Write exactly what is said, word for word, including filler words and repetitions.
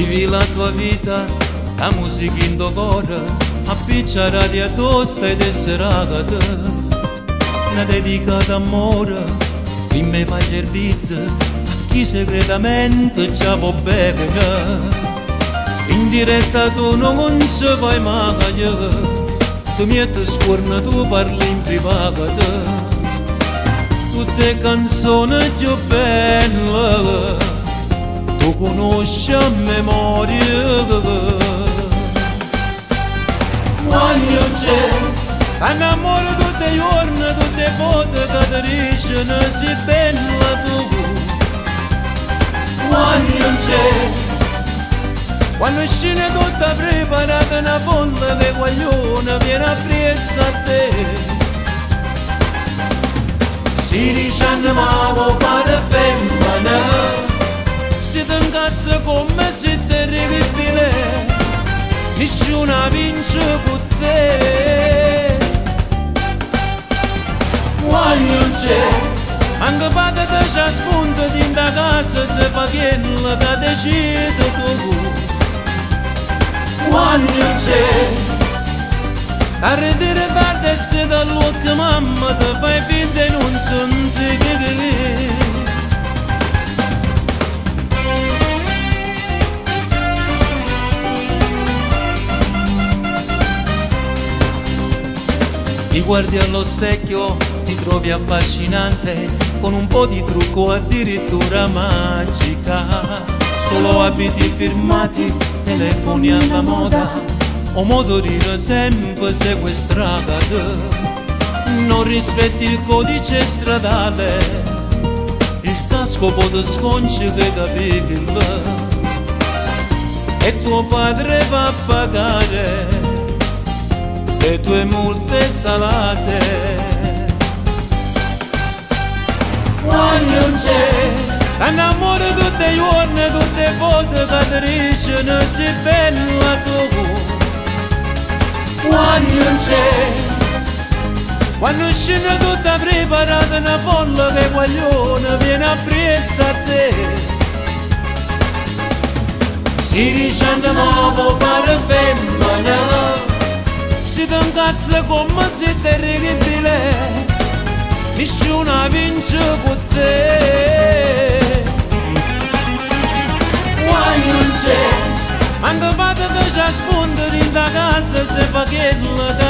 Vivi la tua vita, la musica in tuo cuore, appiccia radio tosta ed esserata. Una dedica d'amore, che mi fa servizio a chi segretamente ci può bene. In diretta tu non ci fai mai, tu mi scorni, tu parli in privato. Tutte canzoni più belle tu conosci a memoria. Quando c'è innamoro tutte le giorni, tutte le volte che ti riescono si bella tu. Quando c'è, quando scende tutta preparata una fonte che guaglione viene appresso a te. Si dice annamavo per femmina, si ti incazza come se terribile, nessuna vince con te. Quando c'è, anche padre ti c'ha spunto dentro casa, se fa quello che decide tu. Quando c'è, a ridere tardi e se da luogo mamma ti fai finta e non senti che ti guardi allo specchio, ti trovi affascinante, con un po' di trucco addirittura magica. Solo abiti firmati, telefoni alla moda, o motorino sempre sequestrata. Non rispetti il codice stradale, il casco può sconci che capirlo, e tuo padre va a pagare le tue multe salate. Quando c'è l'amore tutte le giorni, tutte le volte che ti riescono si bella tu. Quando c'è, quando scende tutta preparata una folla che guaglione viene appresso a te. Si dice annamavo per femmina, si ti incazza come se terribile, nessuna vince con te. Quando c'è, anche padre ti c'ha spunto dentro casa, se fa quello che